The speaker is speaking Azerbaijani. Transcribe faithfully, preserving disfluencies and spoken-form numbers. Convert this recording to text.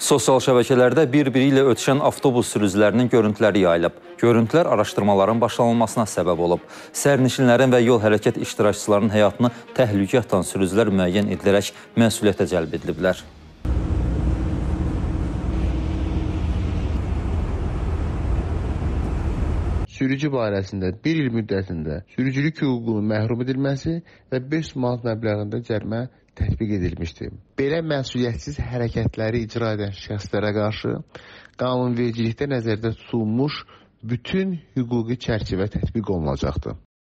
Sosial şəbəkələrdə bir-biri ilə ötüşən avtobus sürücülərinin görüntüləri yayılıb. Görüntülər araşdırmaların başlanılmasına səbəb olub. Sərnişinlərin və yol hərəkət iştirakçılarının həyatını təhlükə atan sürücülər müəyyən edilərək məsuliyyətə cəlb ediliblər. Sürücü barəsində bir il müddətində sürücülük hüququnun məhrum edilməsi və beş manat məbləğində cərimə tətbiq edilmişdir. Belə məsuliyyətsiz hərəkətləri icra edən şəxslərə qarşı qanunvericilikdə nəzərdə tutulmuş bütün hüquqi çərçivə tətbiq olunacaqdır.